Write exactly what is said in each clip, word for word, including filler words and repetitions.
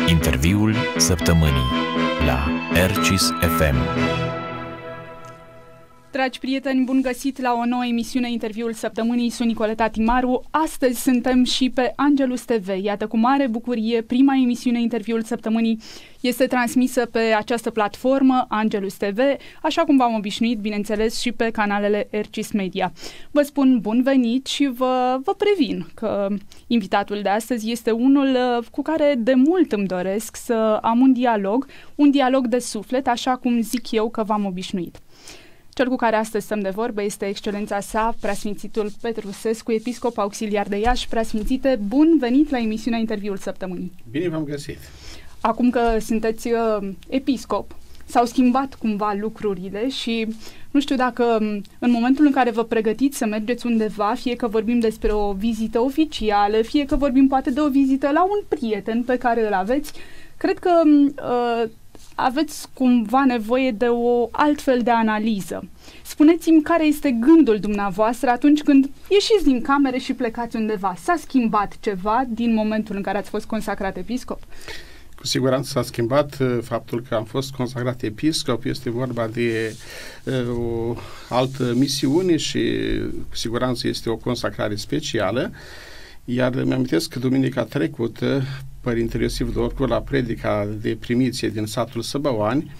Interviul săptămânii la Ercis F M. Dragi prieteni, bun găsit la o nouă emisiune Interviul săptămânii. Sunt Nicoleta Timaru. Astăzi suntem și pe Angelus T V. Iată, cu mare bucurie, prima emisiune Interviul săptămânii este transmisă pe această platformă, Angelus T V, așa cum v-am obișnuit, bineînțeles, și pe canalele Ercis Media. Vă spun bun venit și vă, vă previn că invitatul de astăzi este unul cu care de mult îmi doresc să am un dialog, un dialog de suflet, așa cum zic eu că v-am obișnuit. Cel cu care astăzi stăm de vorbă este excelența sa, preasfințitul Petru Sescu, episcop auxiliar de Iași. Preasfințite, bun venit la emisiunea Interviul săptămânii. Bine v-am găsit. Acum că sunteți uh, episcop, s-au schimbat cumva lucrurile și nu știu dacă în momentul în care vă pregătiți să mergeți undeva, fie că vorbim despre o vizită oficială, fie că vorbim poate de o vizită la un prieten pe care îl aveți, cred că uh, aveți cumva nevoie de o altfel de analiză. Spuneți-mi care este gândul dumneavoastră atunci când ieșiți din camere și plecați undeva. S-a schimbat ceva din momentul în care ați fost consacrat episcop? Cu siguranță s-a schimbat faptul că am fost consacrat episcop. Este vorba de uh, o altă misiune și cu siguranță este o consacrare specială. Iar mi-amintesc că duminica trecută, Părintele Iosif Dorcu, la predica de primiție din satul Săbăoani,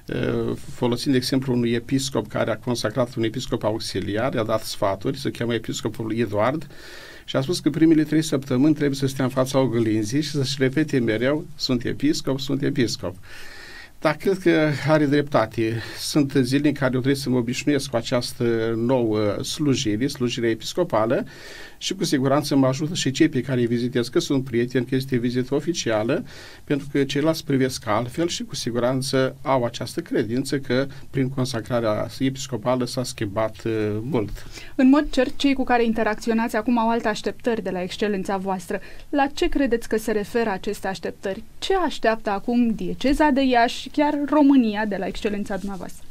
folosind exemplul unui episcop care a consacrat un episcop auxiliar, i-a dat sfaturi, se cheamă episcopul Eduard, și a spus că primele trei săptămâni trebuie să stea în fața oglinzii și să-și repete mereu: sunt episcop, sunt episcop. Dar cred că are dreptate. Sunt zile în care eu trebuie să mă obișnuiesc cu această nouă slujire, slujirea episcopală, și cu siguranță mă ajută și cei pe care îi vizitez, că sunt prieteni, că este vizită oficială, pentru că ceilalți privesc altfel și cu siguranță au această credință că prin consacrarea episcopală s-a schimbat uh, mult. În mod cert, cei cu care interacționați acum au alte așteptări de la excelența voastră. La ce credeți că se referă aceste așteptări? Ce așteaptă acum dieceza de Iași, chiar România, de la excelența dumneavoastră?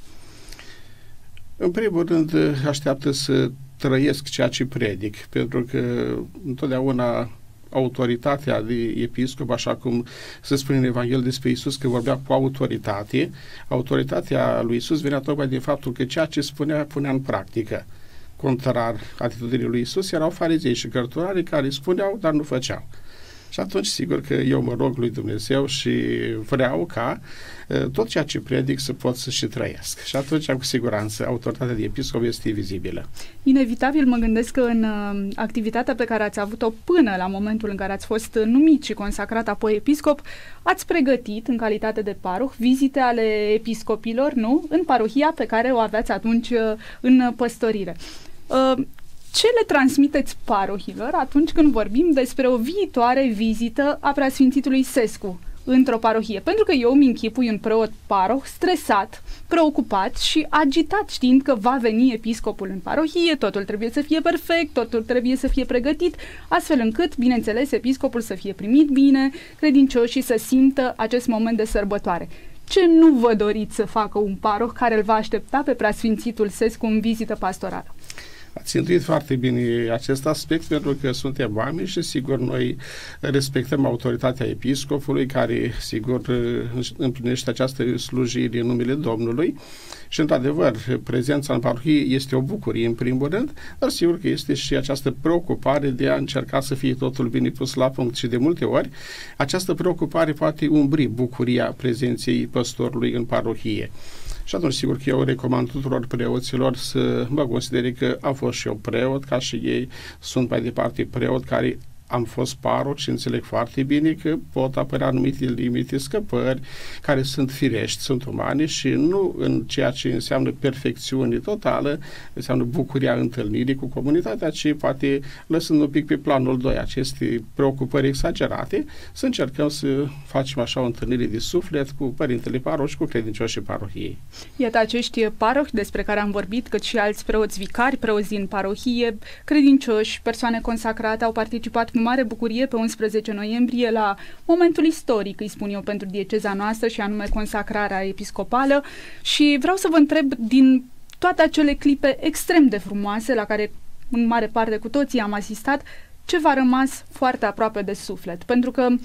În primul rând, așteaptă să trăiesc ceea ce predic, pentru că întotdeauna autoritatea de episcop, așa cum se spune în Evanghelie despre Iisus că vorbea cu autoritate, autoritatea lui Iisus venea tocmai din faptul că ceea ce spunea, punea în practică. Contrar atitudinii lui Iisus, erau farizei și cărturarii care spuneau, dar nu făceau. Și atunci, sigur că eu mă rog lui Dumnezeu și vreau ca uh, tot ceea ce predic să pot să și trăiesc. Și atunci, cu siguranță, autoritatea de episcop este vizibilă. Inevitabil mă gândesc că în uh, activitatea pe care ați avut-o până la momentul în care ați fost numit și consacrat apoi episcop, ați pregătit, în calitate de paroh, vizite ale episcopilor, nu? În parohia pe care o aveați atunci uh, în păstorire. Uh, Ce le transmiteți parohilor atunci când vorbim despre o viitoare vizită a preasfințitului Sescu într-o parohie? Pentru că eu îmi închipui un preot paroh stresat, preocupat și agitat, știind că va veni episcopul în parohie, totul trebuie să fie perfect, totul trebuie să fie pregătit, astfel încât, bineînțeles, episcopul să fie primit bine, credincioșii să simtă acest moment de sărbătoare. Ce nu vă doriți să facă un paroh care îl va aștepta pe preasfințitul Sescu în vizită pastorală? Ați intuit foarte bine acest aspect, pentru că suntem oameni și, sigur, noi respectăm autoritatea episcopului, care, sigur, împlinește această slujire în numele Domnului. Și, într-adevăr, prezența în parohie este o bucurie, în primul rând, dar sigur că este și această preocupare de a încerca să fie totul bine pus la punct. Și, de multe ori, această preocupare poate umbri bucuria prezenței păstorului în parohie. Și atunci, sigur că eu recomand tuturor preoților să mă considere că am fost și eu preot, ca și ei sunt mai departe preot, care am fost paroh și înțeleg foarte bine că pot apărea anumite limite, scăpări, care sunt firești, sunt umane și nu în ceea ce înseamnă perfecțiune totală, înseamnă bucuria întâlnirii cu comunitatea, ci poate lăsând un pic pe planul doi aceste preocupări exagerate, să încercăm să facem așa o întâlnire de suflet cu părintele paroh și cu credincioșii parohiei. Iată, acești parohi despre care am vorbit, cât și alți preoți vicari, preoți din parohie, credincioși, persoane consacrate, au participat cu mare bucurie pe unsprezece noiembrie la momentul istoric, îi spun eu, pentru dieceza noastră, și anume consacrarea episcopală. Și vreau să vă întreb, din toate acele clipe extrem de frumoase la care în mare parte cu toții am asistat, ce v-a rămas foarte aproape de suflet? Pentru că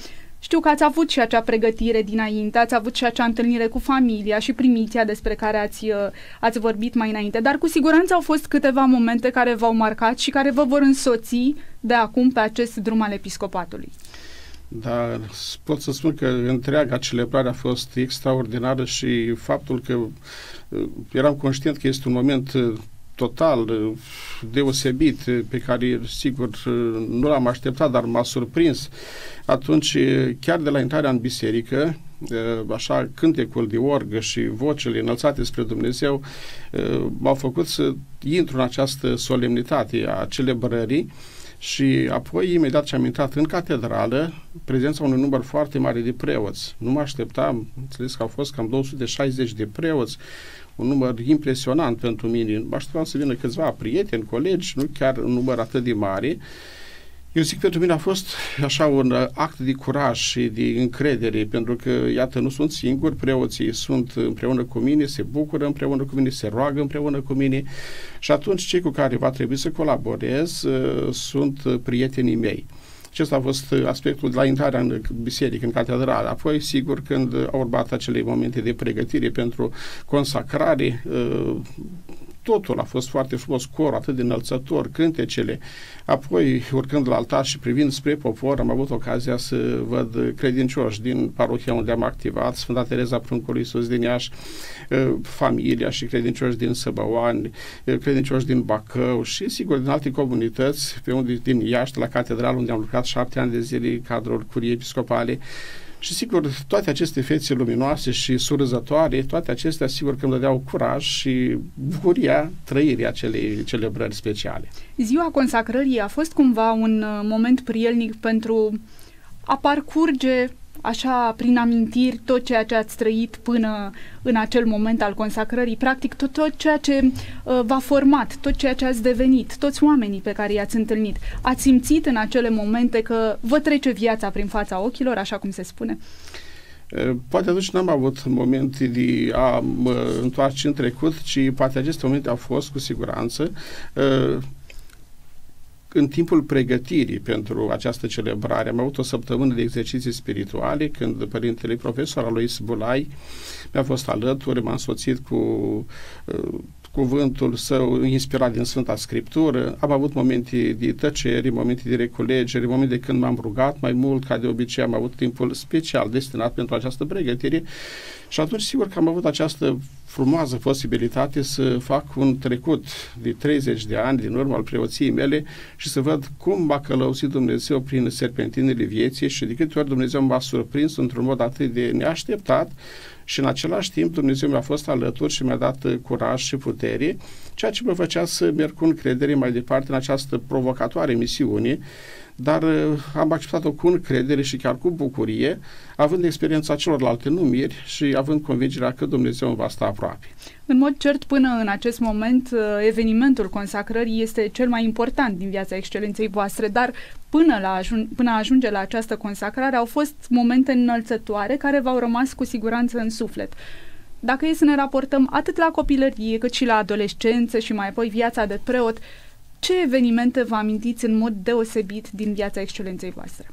Știu că ați avut și acea pregătire dinainte, ați avut și acea întâlnire cu familia și primiția despre care ați, ați vorbit mai înainte, dar cu siguranță au fost câteva momente care v-au marcat și care vă vor însoți de acum pe acest drum al episcopatului. Da, pot să spun că întreaga celebrare a fost extraordinară și faptul că eram conștient că este un moment total deosebit pe care, sigur, nu l-am așteptat, dar m-a surprins. Atunci, chiar de la intrarea în biserică, așa, cântecul de orgă și vocele înălțate spre Dumnezeu m-au făcut să intru în această solemnitate a celebrării. Și apoi, imediat ce am intrat în catedrală, prezența unui număr foarte mare de preoți. Nu mă așteptam, înțeles că au fost cam două sute șaizeci de preoți, un număr impresionant pentru mine. Mă așteptam să vină câțiva prieteni, colegi, nu chiar un număr atât de mare. Eu zic, pentru mine a fost așa un act de curaj și de încredere, pentru că, iată, nu sunt singuri, preoții sunt împreună cu mine, se bucură împreună cu mine, se roagă împreună cu mine și atunci cei cu care va trebui să colaborez uh, sunt prietenii mei. Acesta a fost aspectul de la intrarea în biserică, în catedrală. Apoi, sigur, când au urmat acele momente de pregătire pentru consacrare, uh, totul a fost foarte frumos, corul atât de înălțător, cântecele. Apoi, urcând la altar și privind spre popor, am avut ocazia să văd credincioși din parohia unde am activat, Sfânta Tereza Pruncului Iisus din Iași, familia și credincioși din Săbăoani, credincioși din Bacău și, sigur, din alte comunități, pe unde din Iași, de la catedrală, unde am lucrat șapte ani de zile în cadrul curiei episcopale. Și, sigur, toate aceste fețe luminoase și surâzătoare, toate acestea, sigur, că îmi dădeau curaj și bucuria trăirii acelei celebrări speciale. Ziua consacrării a fost cumva un moment prielnic pentru a parcurge, așa, prin amintiri, tot ceea ce ați trăit până în acel moment al consacrării, practic tot, tot ceea ce uh, v-a format, tot ceea ce ați devenit, toți oamenii pe care i-ați întâlnit. Ați simțit în acele momente că vă trece viața prin fața ochilor, așa cum se spune? Poate atunci n-am avut momente de a mă întoarce în trecut, ci poate aceste momente au fost cu siguranță uh, în timpul pregătirii pentru această celebrare. Am avut o săptămână de exerciții spirituale când părintele profesor Alois Bulai mi-a fost alături, m-a însoțit cu uh, cuvântul său inspirat din Sfânta Scriptură. Am avut momente de tăcere, momente de reculegere, momente când m-am rugat mai mult, ca de obicei am avut timpul special destinat pentru această pregătire și atunci sigur că am avut această frumoasă posibilitate să fac un trecut de treizeci de ani din urmă al preoției mele și să văd cum m-a călăuzit Dumnezeu prin serpentinele vieții și de câte ori Dumnezeu m-a surprins într-un mod atât de neașteptat și în același timp Dumnezeu mi-a fost alături și mi-a dat curaj și putere, ceea ce mă făcea să merg cu încredere mai departe în această provocatoare misiune, dar am acceptat-o cu încredere și chiar cu bucurie, având experiența celorlalte numiri și având convingerea că Dumnezeu îmi va sta aproape. În mod cert, până în acest moment, evenimentul consacrării este cel mai important din viața excelenței voastre, dar până, la ajun- până a ajunge la această consacrare au fost momente înălțătoare care v-au rămas cu siguranță în suflet. Dacă e să ne raportăm atât la copilărie cât și la adolescență și mai apoi viața de preot, ce evenimente vă amintiți în mod deosebit din viața excelenței voastre?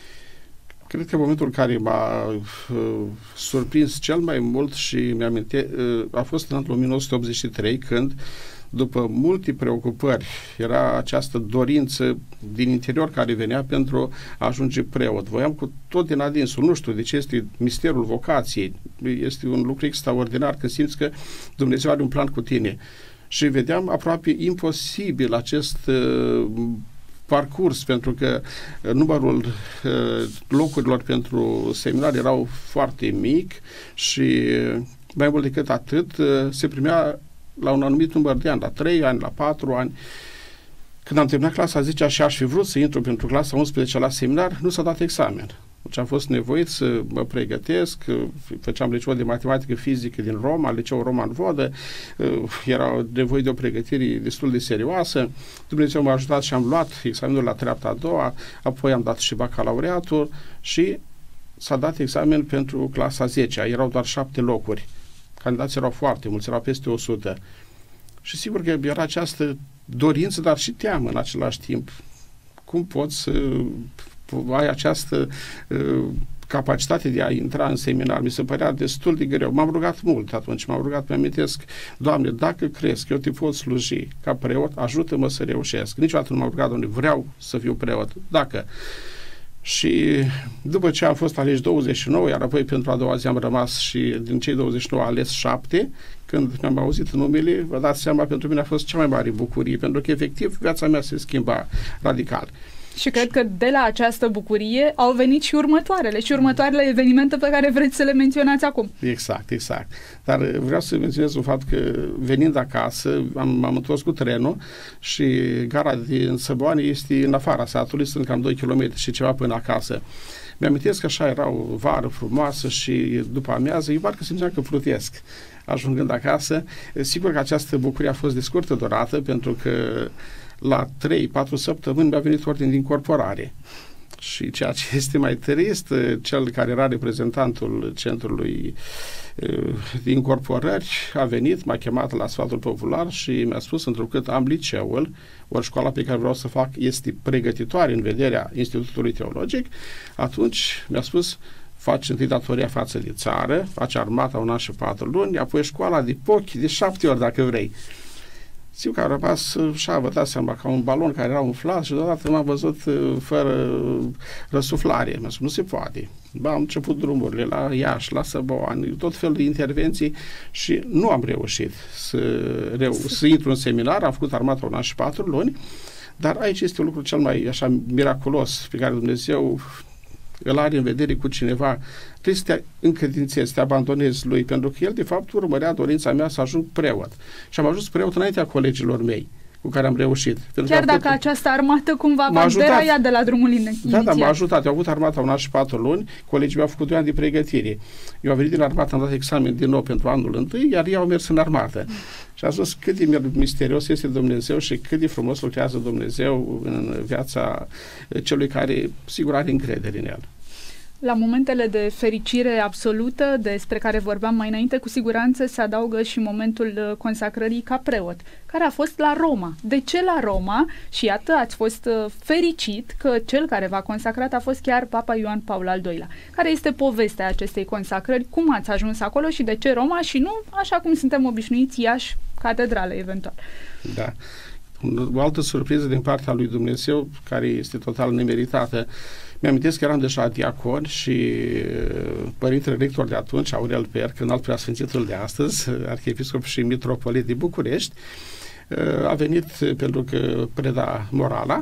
Cred că momentul care m-a uh, surprins cel mai mult și mi-aminte uh, a fost în anul o mie nouă sute optzeci și trei, când, după multe preocupări, era această dorință din interior care venea pentru a ajunge preot. Voiam cu tot din adinsul, nu știu de ce este misterul vocației, este un lucru extraordinar când simți că Dumnezeu are un plan cu tine. Și vedeam aproape imposibil acest uh, parcurs, pentru că numărul uh, locurilor pentru seminar erau foarte mic și mai mult decât atât uh, se primea la un anumit număr de ani, la trei ani, la patru ani. Când am terminat clasa a zecea și aș fi vrut să intru pentru clasa a unsprezecea la seminar, nu s-a dat examen. Deci am fost nevoit să mă pregătesc, făceam liceu de matematică fizică din Roma, liceu Roman Vodă, era nevoie de o pregătire destul de serioasă. Dumnezeu m-a ajutat și am luat examenul la treapta a doua, apoi am dat și bacalaureatul și s-a dat examen pentru clasa a zecea, erau doar șapte locuri. Candidații erau foarte mulți, erau peste o sută. Și sigur că era această dorință, dar și teamă în același timp. Cum poți să ai această uh, capacitate de a intra în seminar mi se părea destul de greu. M-am rugat mult atunci, m-am rugat, mi-amintesc, Doamne, dacă crezi că eu te pot sluji ca preot, ajută-mă să reușesc. Niciodată nu m-am rugat, Doamne, vreau să fiu preot. Dacă... Și după ce am fost aleși douăzeci și nouă, iar apoi pentru a doua zi am rămas și din cei douăzeci și nouă ales șapte, când mi-am auzit numele, vă dați seama, pentru mine a fost cea mai mare bucurie, pentru că efectiv viața mea se schimba radical. Și cred că de la această bucurie au venit și următoarele, și următoarele evenimente pe care vreți să le menționați acum. Exact, exact. Dar vreau să menționez un fapt că venind acasă, am, m-am întors cu trenul și gara din Săboane este în afara satului, sunt cam doi kilometri și ceva până acasă. Mi-amintesc că așa era o vară frumoasă și după amiază, eu parcă simțeam că plutesc. Ajungând acasă, sigur că această bucurie a fost de scurtă durată, pentru că la trei patru săptămâni mi-a venit ordin de incorporare. Și ceea ce este mai trist, cel care era reprezentantul centrului de incorporări a venit, m-a chemat la sfatul popular și mi-a spus, întrucât am liceul, ori școala pe care vreau să fac este pregătitoare în vederea Institutului Teologic, atunci mi-a spus, faci întâi datoria față de țară, faci armata un an și patru luni, apoi școala de pochi de șapte ori dacă vrei. Știu că a rămas și a vă dați seama ca un balon care era umflat și deodată m-am văzut fără răsuflare. Mi-a spus, nu se poate. Ba, am început drumurile la Iași, la Săboani, tot felul de intervenții și nu am reușit să, reu- să intru în seminar, am făcut armata un an și patru luni, dar aici este un lucru cel mai așa miraculos pe care Dumnezeu îl are în vedere cu cineva, trebuie să te încredințezi, să te abandonezi lui, pentru că el, de fapt, urmărea dorința mea să ajung preot. Și am ajuns preot înaintea colegilor mei, cu care am reușit. Pentru Chiar dacă tot... această armată cumva v-a deraiat de la drumul inițial. Da, da, m-a ajutat. Eu am avut armata un an și patru luni, colegii mi-au făcut doi ani de pregătire. Eu am venit din armată, am dat examen din nou pentru anul întâi, iar ei au mers în armată. Mm. Și am spus cât de misterios este Dumnezeu și cât de frumos lucrează Dumnezeu în viața celui care, sigur, are încredere în el. La momentele de fericire absolută despre care vorbeam mai înainte, cu siguranță se adaugă și momentul consacrării ca preot, care a fost la Roma. De ce la Roma? Și iată, ați fost fericit că cel care v-a consacrat a fost chiar Papa Ioan Paul al doilea. Care este povestea acestei consacrări? Cum ați ajuns acolo și de ce Roma și nu, așa cum suntem obișnuiți, Iași, catedrală eventual? Da. O altă surpriză din partea lui Dumnezeu, care este total nemeritată. Mi-amintesc că eram deja diacon și părintele rector de atunci, Aurel Perc, înalt preasfințitul de astăzi, arhiepiscop și mitropolit de București, a venit pentru că preda morala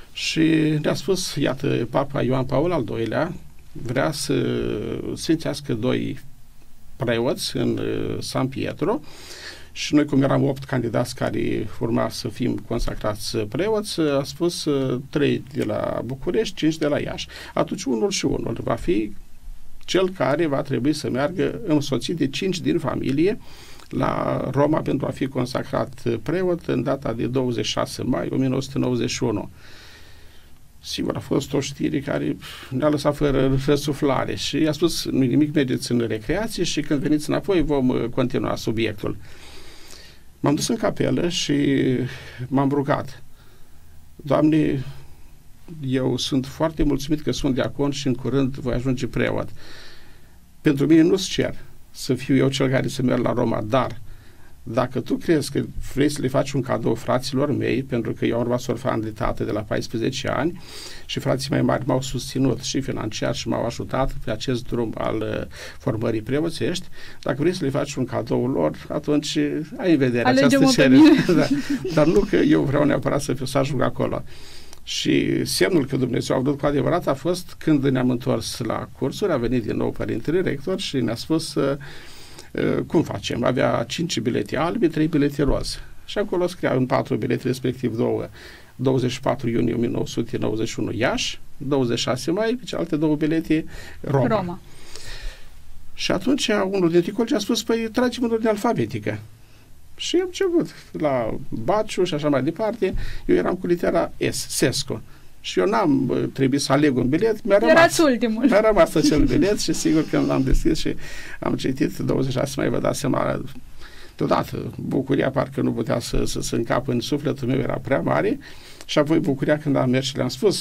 și ne-a spus, iată, Papa Ioan Paul al doilea vrea să sfințească doi preoți în San Pietro. Și noi, cum eram opt candidați care urma să fim consacrați preoți, a spus trei de la București, cinci de la Iași. Atunci unul și unul va fi cel care va trebui să meargă însoțit de cinci din familie la Roma pentru a fi consacrat preot în data de douăzeci și șase mai o mie nouă sute nouăzeci și unu. Sigur, a fost o știre care ne-a lăsat fără răsuflare și i-a spus, nu nimic, mergeți în recreație și când veniți înapoi vom continua subiectul. M-am dus în capelă și m-am rugat. Doamne, eu sunt foarte mulțumit că sunt diacon și în curând voi ajunge preot. Pentru mine nu-ți cer să fiu eu cel care să merg la Roma, dar dacă tu crezi că vrei să le faci un cadou fraților mei, pentru că eu am rămas orfan de tată de la paisprezece ani și frații mai mari m-au susținut și financiar și m-au ajutat pe acest drum al uh, formării preoțești, dacă vrei să le faci un cadou lor, atunci ai în vedere această cerere. Da. Dar nu că eu vreau neapărat să, fiu, să ajung acolo. Și semnul că Dumnezeu a vrut cu adevărat a fost când ne-am întors la cursuri, a venit din nou părintele rector și ne-a spus uh, cum facem? Avea cinci bilete albe, trei bilete roz. Și acolo scria în patru bilete, respectiv două, douăzeci și patru iunie o mie nouă sute nouăzeci și unu Iași, douăzeci și șase mai, pe cealaltă două bilete Roma. Roma. Și atunci unul dintre colegi a spus, păi tragem în ordine alfabetică. Și am început la Baciu și așa mai departe. Eu eram cu litera S, Sesco. Și eu n-am trebuit să aleg un bilet, mi-a rămas. Erați ultimul. Mi-a rămas acel bilet și sigur că l-am deschis și am citit douăzeci și șase mai, vă dați seama, deodată bucuria parcă nu putea să, să, să încapă în sufletul meu, era prea mare și apoi bucuria când am mers și le-am spus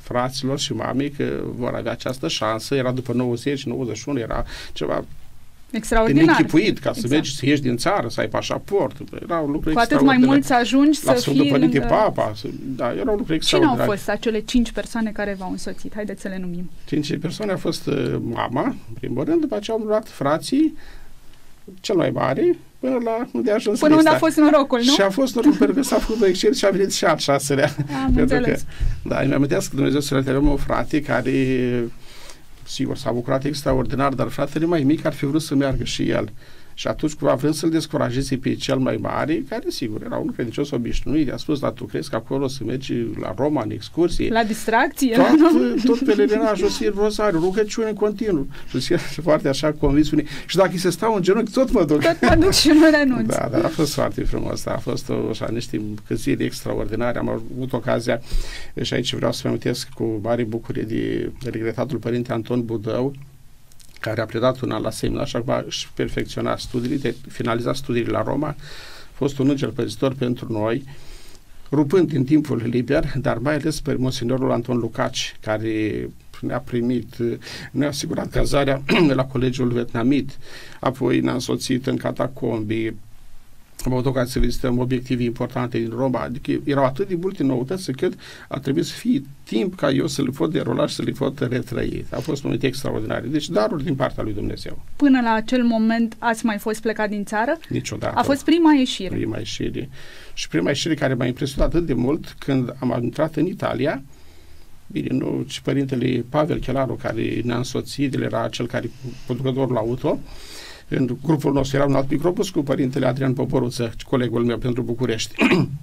fraților și mamei că vor avea această șansă. Era după nouăzeci nouăzeci și unu, era ceva extraordinar. de neînchipuit, ca exact. să mergi, să ieși din țară, să ai pașaport. Erau lucruri cu atât mai mult să ajungi la să Sfântul fii Părinte lângă... Papa. Să, da, erau lucruri Cine extraordinare. au fost acele cinci persoane care v-au însoțit? Haideți să le numim. Cinci persoane a fost uh, mama, în primul rând, după aceea au luat frații, cel mai mare, până la unde a ajuns Până lista. unde a fost norocul, nu? Și a fost norocul pentru că s-a făcut Excel și a venit și al șaselea. Am pentru înțeles. Că, da, îmi amintesc că Dumnezeu să le avem un frate care, sigur, s-a bucurat extraordinar, dar fratele mai mic ar fi vrut să meargă și el. Și atunci, cumva, vrând să-l descurajeze pe cel mai mare, care, sigur, era un credincios obișnuit, i-a spus, dar tu crezi că acolo să mergi la Roma, în excursie? La distracție? Tot, tot pelerinajul, Sfânt Rosariu, rugăciune în continuu. Și foarte așa convins. Și dacă îi se stau în genunchi, tot mă duc. Tot mă duc și nu renunț. Da, dar a fost foarte frumos. A fost o, așa, niște zile extraordinare. Am avut ocazia și aici vreau să mă amintesc cu mare bucurie de regretatul Părinte Anton Budău, care a predat un an la seminar și acum își perfecționa studiile, de finaliza studiile la Roma. A fost un înger păzitor pentru noi, rupând din timpul liber, dar mai ales pe Monsignorul Anton Lucaci, care ne-a primit, ne-a asigurat cazarea la Colegiul Vietnamit, apoi ne-a însoțit în catacombii. Am avut ocazia să vizităm obiective importante din Roma, adică erau atât de multe noutăți încât a trebuit să fie timp ca eu să le pot derula și să le pot retrăi. A fost momente extraordinare. Deci daruri din partea lui Dumnezeu. Până la acel moment ați mai fost plecat din țară? Niciodată. A fost prima ieșire. Prima ieșire. Și prima ieșire care m-a impresionat atât de mult când am intrat în Italia. Bine, nu, și părintele Pavel Chelaru, care ne-a însoțit, el era cel care conducătorul auto. În grupul nostru era un alt microbus cu părintele Adrian Poporuță, colegul meu pentru București.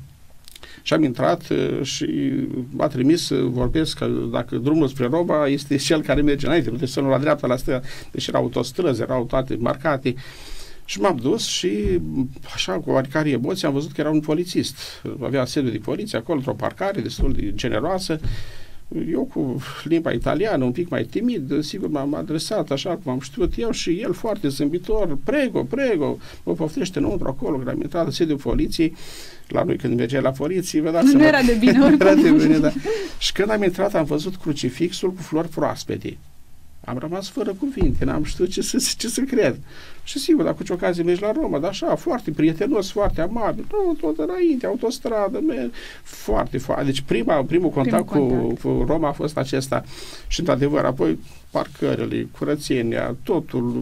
Și am intrat uh, și m-a trimis să vorbesc că dacă drumul spre Roma este cel care merge înainte, nu trebuie să nu la dreapta, la stânga, deci erau autostrăzi, erau toate marcate. Și m-am dus și așa, cu oarecare emoție, am văzut că era un polițist. Avea sediu de poliție acolo, într-o parcare destul de generoasă. Eu cu limba italiană, un pic mai timid, sigur m-am adresat așa cum am știut eu și el foarte zâmbitor, prego, prego, mă poftește înăuntru acolo, când am intrat în sediul poliției, la noi când mergeai la poliție, vă dați Nu seama, era de bine oricum. era de bine, da. Și când am intrat am văzut crucifixul cu flori proaspete. Am rămas fără cuvinte, n-am știut ce să, ce să cred. Și sigur, dacă cu ocazie mergi la Roma, dar așa, foarte prietenos, foarte amabil, nu, tot înainte, autostradă, merg, foarte, foarte. Deci prima, primul contact, primul cu, contact cu Roma a fost acesta. Și într-adevăr, apoi parcările, curățenia, totul,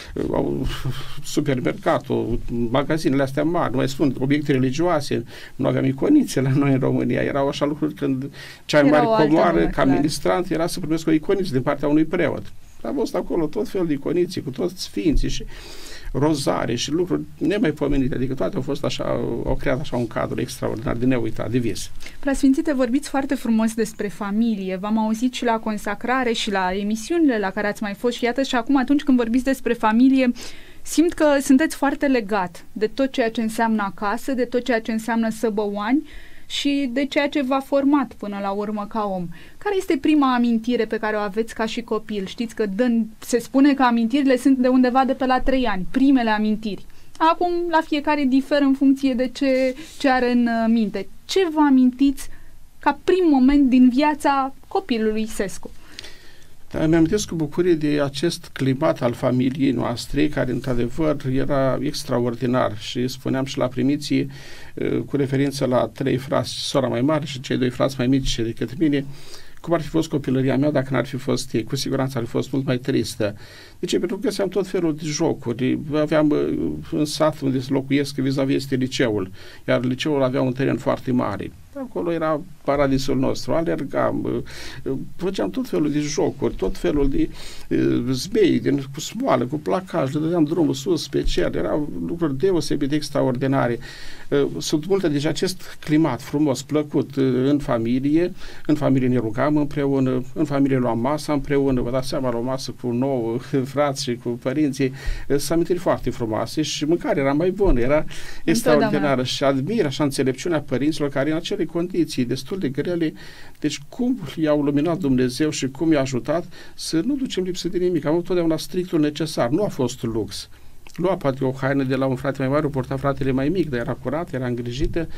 supermercatul, magazinele astea mari, nu mai spun, obiecte religioase, nu aveam iconițe la noi în România, erau așa lucruri când cea mai mare comoară ca ministrant era să primesc o iconiță din partea unui preot. Am văzut acolo tot felul de iconiții, cu toți sfinții și rozare și lucruri nemaipomenite, adică toate au fost așa, au creat așa un cadru extraordinar de neuitat, de vis. Preasfințite, vorbiți foarte frumos despre familie, v-am auzit și la consacrare și la emisiunile la care ați mai fost și iată și acum atunci când vorbiți despre familie, simt că sunteți foarte legat de tot ceea ce înseamnă acasă, de tot ceea ce înseamnă Săbăuani și de ceea ce v-a format până la urmă ca om. Care este prima amintire pe care o aveți ca și copil? Știți că dă, se spune că amintirile sunt de undeva de pe la trei ani, primele amintiri. Acum, la fiecare diferă în funcție de ce, ce are în minte. Ce vă amintiți ca prim moment din viața copilului Sescu? Da, mi-amintesc cu bucurie de acest climat al familiei noastre, care într-adevăr era extraordinar și spuneam și la primiții, cu referință la trei frați, sora mai mare și cei doi frați mai mici decât mine, cum ar fi fost copilăria mea dacă n-ar fi fost ei, cu siguranță ar fi fost mult mai tristă. De ce? Pentru că găseam tot felul de jocuri. Aveam în sat unde locuiesc, vis-a-vis este liceul, iar liceul avea un teren foarte mare. Acolo era paradisul nostru, alergam, făceam tot felul de jocuri, tot felul de uh, zbei, din, cu smoală, cu placaj, le dădeam drumul sus pe cer, erau lucruri deosebit de extraordinare. Uh, sunt multe, deci acest climat frumos, plăcut uh, în familie, în familie ne rugam împreună, în familie luam masa împreună, vă dați seama, la o masă cu nouă frați și cu părinții, uh, sunt amintiri foarte frumoase și mâncarea era mai bună, era extraordinară și admir așa înțelepciunea părinților care în acele condiții destul de grele, deci cum i-au luminat Dumnezeu și cum i-a ajutat să nu ducem lipsă de nimic. Am avut totdeauna strictul necesar, nu a fost lux. Lua poate o haină de la un frate mai mare, o porta fratele mai mic, dar era curată, era îngrijită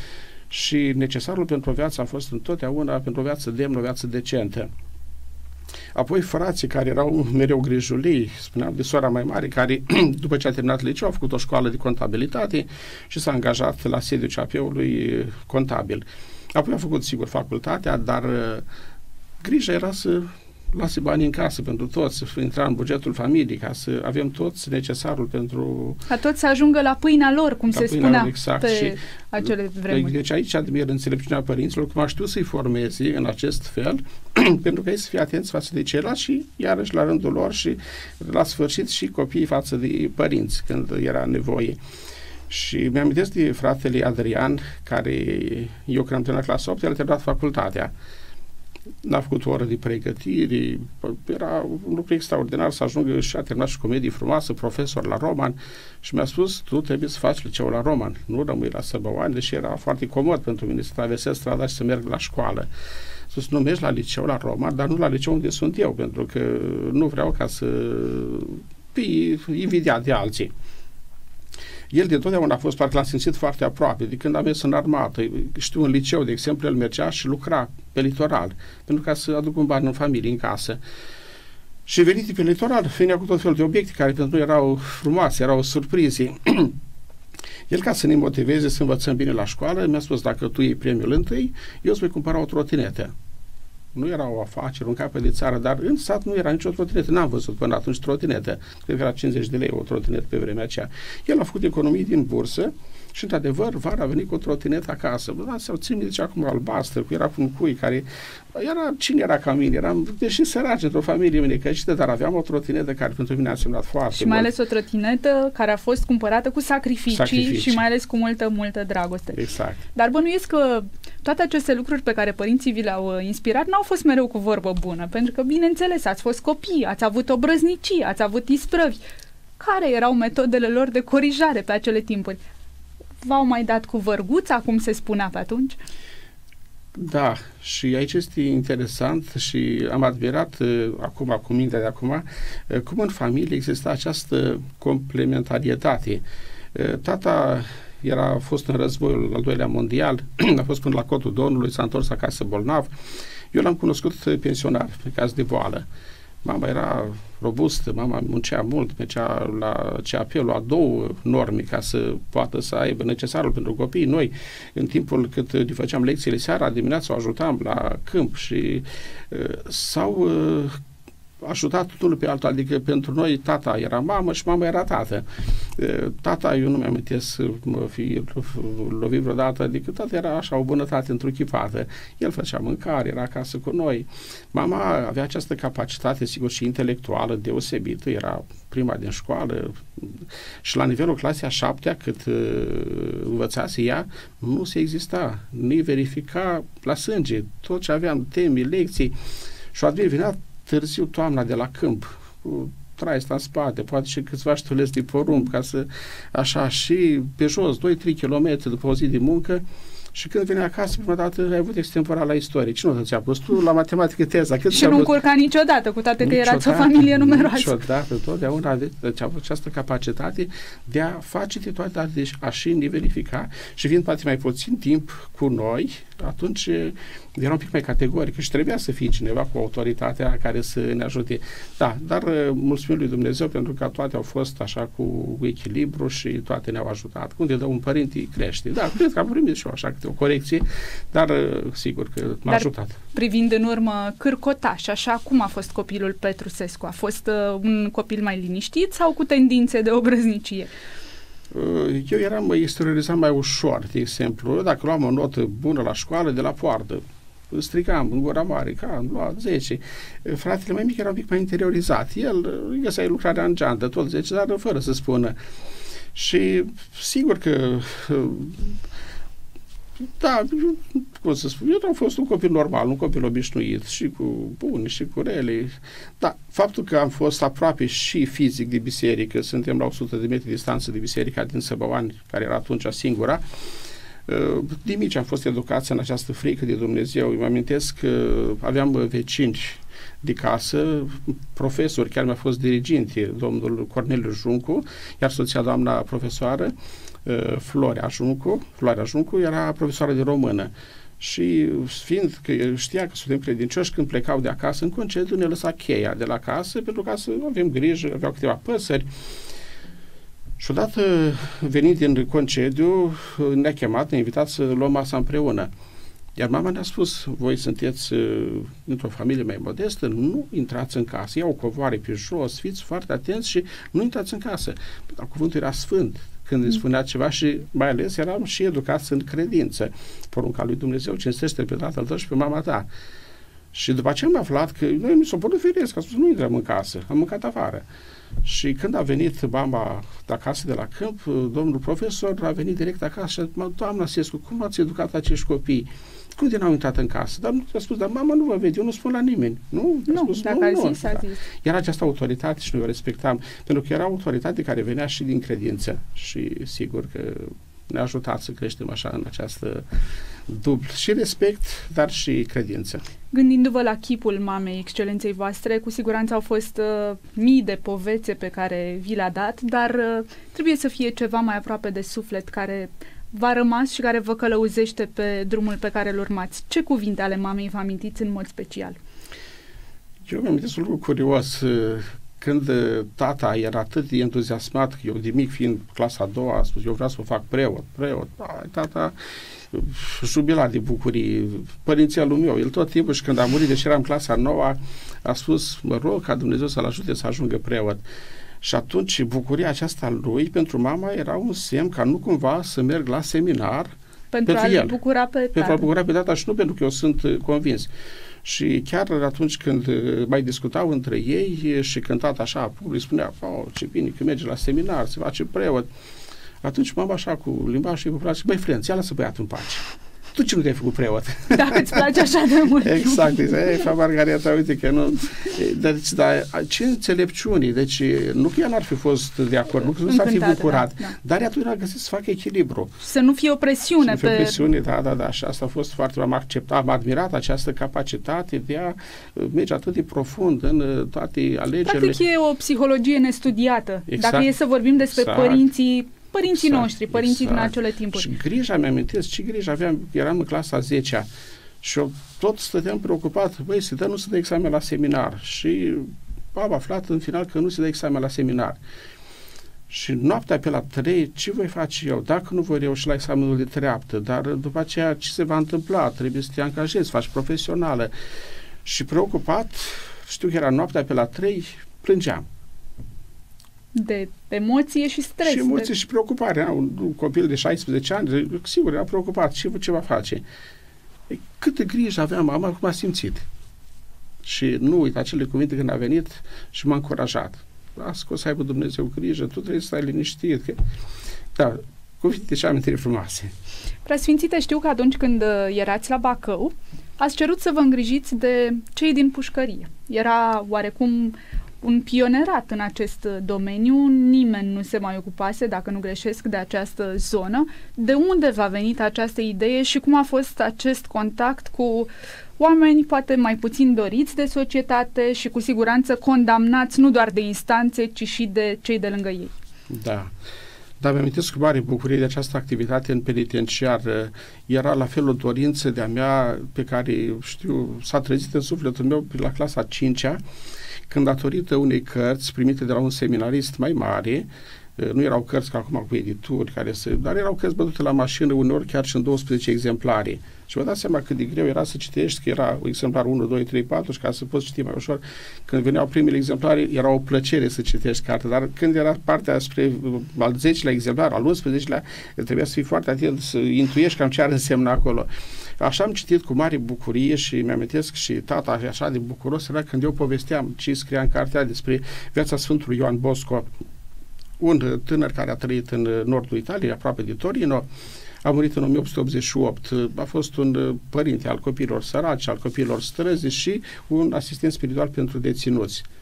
și necesarul pentru o viață a fost întotdeauna pentru o viață demnă, o viață decentă. Apoi frații care erau mereu grijulii, spuneam de sora mai mare, care după ce a terminat liceu a făcut o școală de contabilitate și s-a angajat la sediul C A P-ului contabil. Apoi a făcut, sigur, facultatea, dar grija era să lase bani în casă pentru toți, să intra în bugetul familiei, ca să avem toți necesarul pentru... Ca toți să ajungă la pâinea lor, cum se spunea lor, exact, pe și acele vremuri. Deci aici admir înțelepciunea părinților, cum a știut să-i formeze în acest fel, pentru că ei să fie atenți față de ceilalți și iarăși la rândul lor și la sfârșit și copiii față de părinți, când era nevoie. Și mi-amintesc de fratele Adrian, care eu când am terminat clasa opt, el a terminat facultatea. N-a făcut o oră de pregătire, era un lucru extraordinar să ajungă și a terminat și comedie frumoasă, profesor la Roman și mi-a spus, tu trebuie să faci liceul la Roman, nu rămâi la Săbăuani, deși era foarte comod pentru mine să traversez strada și să merg la școală. Sus, nu mergi la liceu la Roman, dar nu la liceu unde sunt eu, pentru că nu vreau ca să fii invidiat de alții. El de totdeauna a fost, parcă l-am simțit foarte aproape, de când am mers în armată. Știu, în liceu, de exemplu, el mergea și lucra pe litoral, pentru ca să aducă un bani în familie, în casă. Și venit pe litoral, venea cu tot felul de obiecte care pentru noi erau frumoase, erau surprize. El, ca să ne motiveze să învățăm bine la școală, mi-a spus, dacă tu iei premiul întâi, eu îți voi cumpăra o trotinetă. Nu era o afacere, un capăt de țară, dar în sat nu era nicio trotinetă. N-am văzut până atunci trotinetă. Cred că era cincizeci de lei o trotinetă pe vremea aceea. El a făcut economii din bursă și, într-adevăr, vara a venit cu o trotinetă acasă. Bă, da, sau ține, zice, acum albastră, cu era cu un cui care... Era, cine era ca mine? Eram, deși săraci, într-o familie minecăcită, dar aveam o trotinetă care pentru mine a semnat foarte și mai mult. Ales o trotinetă care a fost cumpărată cu sacrificii, sacrificii și mai ales cu multă, multă dragoste. Exact. Dar bănuiesc că toate aceste lucruri pe care părinții vi le-au inspirat n-au fost mereu cu vorbă bună, pentru că, bineînțeles, ați fost copii, ați avut obrăznicii, ați avut isprăvi. Care erau metodele lor de corijare pe acele timpuri? V-au mai dat cu vărguța, cum se spunea pe atunci? Da, și aici este interesant și am admirat uh, acum, cu mintea de acum, uh, cum în familie exista această complementarietate. Uh, tata era, a fost în războiul al doilea mondial, a fost până la Cotul Domnului, s-a întors acasă bolnav. Eu l-am cunoscut pensionar pe caz de boală. Mama era robustă, mama muncea mult, mergea la C A P, lua două norme ca să poată să aibă necesarul pentru copiii. Noi, în timpul cât ne făceam lecțiile seara, dimineața o ajutam la câmp și uh, s-au uh, ajutat unul pe altul, adică pentru noi tata era mamă și mama era tată. Tata, eu nu mi-am amintesc să mă fi lovit vreodată, adică tata era așa o bunătate întruchipată. El făcea mâncare, era acasă cu noi. Mama avea această capacitate, sigur, și intelectuală deosebită, era prima din școală și la nivelul clasei a șaptea, cât uh, învățase ea, nu se exista, nu verifica la sânge tot ce aveam, teme, lecții și o admir, venea târziu toamna de la câmp, cu traista în spate, poate și câțiva ștuleți de porumb, ca să, așa, și pe jos, doi trei kilometri după o zi de muncă, și când vine acasă, prima dată ai avut extemporal la istorie. Cine nu ți-a pus? Tu la matematică teza. Cât și nu încurca niciodată, cu toate că erați o familie numeroasă. Niciodată, totdeauna aveți această capacitate de a face de toate, de a și nivelifica și fiind poate mai puțin timp cu noi, atunci era un pic mai categoric și trebuia să fie cineva cu autoritatea care să ne ajute. Da, dar mulțumim lui Dumnezeu pentru că toate au fost așa cu echilibru și toate ne-au ajutat. Când îi dă un părinte, crește. Da, cred că am primit și eu așa câte o corecție, dar sigur că m-a dar, ajutat. Privind în urmă cârcotaș, așa, cum a fost copilul Petrusescu? A fost uh, un copil mai liniștit sau cu tendințe de obrăznicie? Eu eram exteriorizat mai ușor, de exemplu, dacă luam o notă bună la școală, de la poartă, strigam în gura mare, că am luat zece. Fratele mai mic era un pic mai interiorizat. El găsea lucrarea în geantă, tot zece, dar fără să spună. Și sigur că da, cum să spun, eu am fost un copil normal, un copil obișnuit, și cu bune, și cu rele. Da, faptul că am fost aproape și fizic de biserică, suntem la o sută de metri distanță de biserica din Săbăuani, care era atunci singura, de mici am fost educați în această frică de Dumnezeu. Îmi amintesc că aveam vecini de casă, profesori, chiar mi-a fost diriginte, domnul Corneliu Juncu, iar soția doamna profesoară Florea Juncu, Florea Juncu era profesoară de română. Și fiind că știa că suntem credincioși, când plecau de acasă în concediu, ne lăsa cheia de la casă, pentru ca să avem grijă, aveau câteva păsări. Și odată venind din concediu, ne-a chemat, ne-a invitat să luăm masa împreună. Iar mama ne-a spus, voi sunteți uh, într-o familie mai modestă, nu intrați în casă, iau covoare pe jos, fiți foarte atenți și nu intrați în casă. Dar cuvântul era sfânt când îi spunea ceva și mai ales eram și educați în credință. Porunca lui Dumnezeu, cinstește pe tatăl tău și pe mama ta. Și după aceea am aflat că noi mi s-o părut firesc, a spus, nu intrăm în casă, am mâncat afară. Și când a venit mama de acasă de la câmp, domnul profesor a venit direct acasă și a zis, doamna Sescu, cum ați educat acești copii? Cum de n-au intrat în casă? Dar a spus, dar mama nu vă vede, eu nu spun la nimeni. Nu, nu spus, dacă nu, a zis, nu. a zis. Era această autoritate și noi o respectam, pentru că era o autoritate care venea și din credință și sigur că ne-a ajutat să creștem așa în această dubl și respect, dar și credință. Gândindu-vă la chipul mamei excelenței voastre, cu siguranță au fost uh, mii de povețe pe care vi le-a dat, dar uh, trebuie să fie ceva mai aproape de suflet care v-a rămas și care vă călăuzește pe drumul pe care îl urmați. Ce cuvinte ale mamei vă amintiți în mod special? Eu mi-am amintesc un lucru curios. Când tata era atât de entuziasmat, că eu de mic fiind clasa a doua, a spus, eu vreau să mă fac preot, preot. Da, tata jubilat de bucurie, părinții lui meu, el tot timpul și când a murit, deși eram clasa a noua, a spus, mă rog ca Dumnezeu să-l ajute să ajungă preot. Și atunci bucuria aceasta lui pentru mama era un semn ca nu cumva să merg la seminar pentru, pentru a-l bucura pe tata. Pentru a bucura pe tata și nu pentru că eu sunt convins. Și chiar atunci când mai discutau între ei și când tata așa public spunea, oh, ce bine că merge la seminar, se face preot, atunci mama așa cu limbajul și cu băi, Frenț, ia lasă băiatul în pace. Tu ce nu te-ai făcut preot? Dacă îți place așa de mult. Exact, ei, fa Margareta, uite că nu... Deci, dar ce înțelepciune, deci nu că ea n-ar fi fost de acord, nu că nu s-ar fi bucurat, da, da. Dar ea atunci a găsit să facă echilibru. Să nu fie o presiune. Să nu fie pe... o presiune, da, da, da, și asta a fost foarte, am acceptat, am admirat această capacitate de a merge atât de profund în toate alegerile. Practic e o psihologie nestudiată. Exact. Dacă e să vorbim despre exact. părinții Părinții exact, noștri, părinții exact. Din acele timpuri. Și grija, mi-amintesc, ce grijă aveam, eram în clasa a zecea și eu tot stăteam preocupat, băi, se dă, nu se dă examen la seminar. Și am aflat în final că nu se dă examen la seminar. Și noaptea pe la trei, ce voi face eu? Dacă nu voi reuși la examenul de treaptă, dar după aceea ce se va întâmpla? Trebuie să te angajezi, faci profesională. Și preocupat, știu că era noaptea pe la trei, plângeam. De emoție și stres. Și emoție de... și preocupare. Un, un copil de șaisprezece ani, sigur, era preocupat. Ce, ce va face? E, câtă grijă avea mama, cum a simțit. Și nu uit acele cuvinte când a venit și m-a încurajat. Las că o să aibă Dumnezeu grijă, tu trebuie să stai liniștit. Că... Da, cuvinte și amintiri frumoase. Preasfințite, știu că atunci când erați la Bacău, ați cerut să vă îngrijiți de cei din pușcărie. Era oarecum un pionerat în acest domeniu, nimeni nu se mai ocupase, dacă nu greșesc, de această zonă. De unde v-a venit această idee și cum a fost acest contact cu oameni poate mai puțin doriți de societate și cu siguranță condamnați nu doar de instanțe, ci și de cei de lângă ei? Da. Dar mi-amintesc cu mare bucurie de această activitate în penitenciar. Era la fel o dorință de-a mea pe care, știu, s-a trezit în sufletul meu la clasa a cincea, când datorită unei cărți primite de la un seminarist mai mare, nu erau cărți ca acum cu edituri, care se, dar erau cărți bătute la mașină, uneori chiar și în douăsprezece exemplare. Și vă dați seama cât de greu era să citești, că era exemplar unu, doi, trei, patru și ca să poți citi mai ușor. Când veneau primele exemplare, era o plăcere să citești carte, dar când era partea spre al zecelea exemplar, al unsprezecelea, trebuia să fii foarte atent, să intuiești cam ce ar însemna acolo. Așa am citit cu mare bucurie și mi-amintesc și tata așa de bucuros era când eu povesteam ce scria în cartea despre viața Sfântului Ioan Bosco, un tânăr care a trăit în nordul Italiei, aproape de Torino, a murit în o mie opt sute optzeci și opt, a fost un părinte al copiilor săraci, al copiilor străzi și un asistent spiritual pentru deținuți.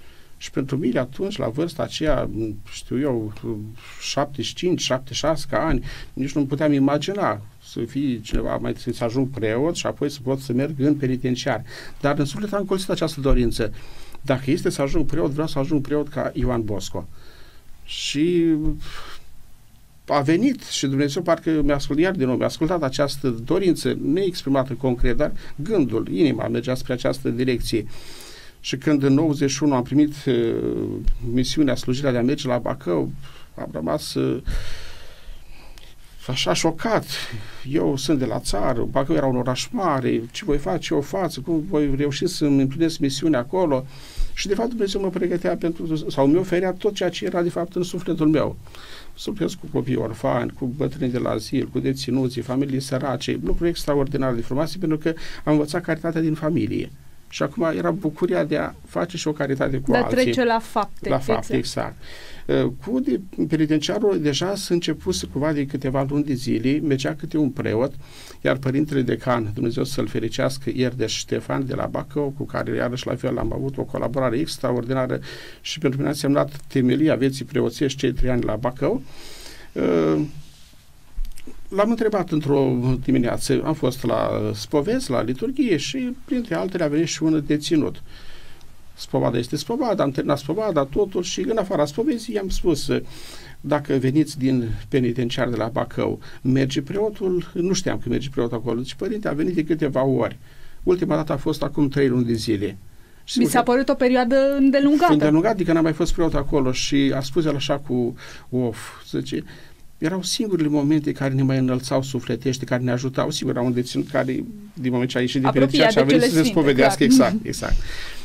Și pentru mine atunci, la vârsta aceea, știu eu, șaptezeci și cinci, șaptezeci și șase ca ani, nici nu puteam imagina să fii cineva, mai să ajung preot și apoi să pot să merg în penitenciar. Dar în suflet am colțit această dorință. Dacă este să ajung preot, vreau să ajung preot ca Ioan Bosco. Și a venit și Dumnezeu parcă mi-a ascultat, iar din nou, mi-a ascultat această dorință neexprimată concret, dar gândul, inima mergea spre această direcție. Și când în nouăzeci și unu am primit uh, misiunea, slujirea de a merge la Bacău, am rămas uh, așa șocat. Eu sunt de la țară, Bacău era un oraș mare, ce voi face eu față, cum voi reuși să-mi împlinesc misiunea acolo? Și de fapt Dumnezeu mă pregătea pentru, sau mi oferea tot ceea ce era de fapt în sufletul meu. Să lucrez cu copii orfani, cu bătrâni de la azil, cu deținuții, familii sărace, lucruri extraordinare de frumoase, pentru că am învățat caritatea din familie. Și acum era bucuria de a face și o caritate cu de alții. De a trece la fapte. La fapte, exact. exact. Cu de, penitenciarul deja s-a început să cumva de câteva luni de zile, mergea câte un preot, iar părintele decan, Dumnezeu să-l fericească, Ierdeș Ștefan de la Bacău, cu care iarăși la fel am avut o colaborare extraordinară și pentru mine a însemnat temelia vieții preoțești cei trei ani la Bacău. L-am întrebat într-o dimineață, am fost la spovezi, la liturghie și printre altele a venit și un deținut. Spovada este spovada, am terminat spovada, totul și în afara spovezii i-am spus, dacă veniți din penitenciar de la Bacău, merge preotul? Nu știam că merge preotul acolo. Deci, părinte, a venit de câteva ori. Ultima dată a fost acum trei luni de zile. Și mi s-a părut o perioadă îndelungată. Îndelungată, adică n-am mai fost preot acolo și a spus el așa cu of, zice, erau singurele momente care ne mai înălțau sufletește, care ne ajutau. Sigur, era un deținut care, din moment ce a ieșit din penitenciar și a venit să se spovedească, exact, exact.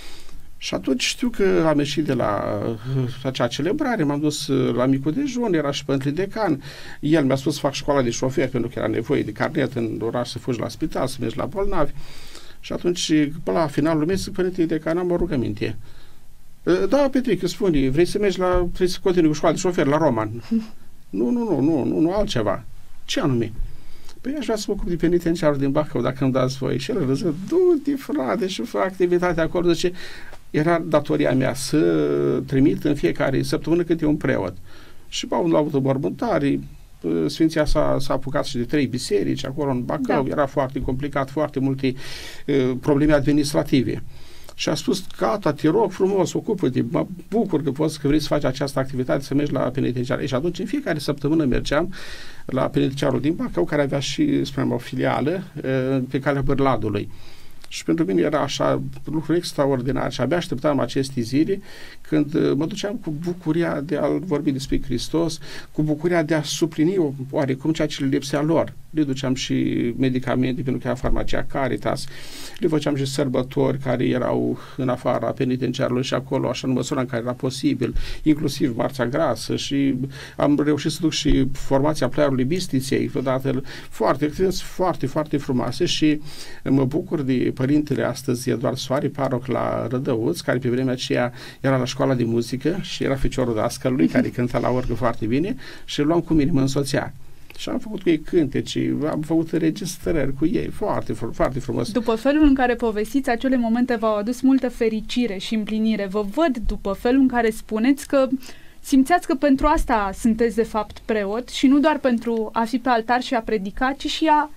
Și atunci știu că am ieșit de la acea celebrare, m-am dus la micul dejun, era și părintele decan. El mi-a spus să fac școala de șofer pentru că era nevoie de carnet în oraș, să fugi la spital, să mergi la bolnavi. Și atunci, până la finalul meu, zic, părintele decan, am o rugăminte. Da, Petric, spune, vrei să mergi la, vrei să continui cu școala de șofer la Roman? Nu, nu, nu, nu, nu, nu, altceva. Ce anume? Păi aș vrea să mă ocup de penitenciarul din Bacău, dacă îmi dați voi. Și el râză, du-te, frate, și fac activitatea acolo. Zice, era datoria mea să trimit în fiecare săptămână câte un preot. Și au avut o mormântare, Sfinția s-a, s-a apucat și de trei biserici acolo în Bacău, da. Era foarte complicat, foarte multe uh, probleme administrative. Și a spus, gata, te rog frumos, ocupă-te, mă bucur că poți, că vrei să faci această activitate, să mergi la penitenciar. Și atunci, în fiecare săptămână mergeam la penitenciarul din Bacău, care avea și, spunem, o filială pe calea Bârladului. Și pentru mine era așa lucru extraordinar și abia așteptam aceste zile când mă duceam cu bucuria de a vorbi despre Hristos, cu bucuria de a suplini oarecum ceea ce le lipsea lor. Le duceam și medicamente pentru că era farmacia Caritas, le făceam și sărbători care erau în afara penitenciarului și acolo, așa în măsura în care era posibil, inclusiv Marța Grasă și am reușit să duc și formația Pleiarului Bistiței, vreodată foarte, activități foarte, foarte frumoase și mă bucur de părintele astăzi, Eduard Soare, paroc la Rădăuț, care pe vremea aceea era la școala de muzică și era feciorul dascălui, care cânta la orgă foarte bine și îl luam cu mine, mă însoțea. Și am făcut cu ei cânteci, am făcut înregistrări cu ei, foarte, foarte frumos. După felul în care povestiți, acele momente v-au adus multă fericire și împlinire. Vă văd după felul în care spuneți că simțeați că pentru asta sunteți de fapt preot și nu doar pentru a fi pe altar și a predica, ci și a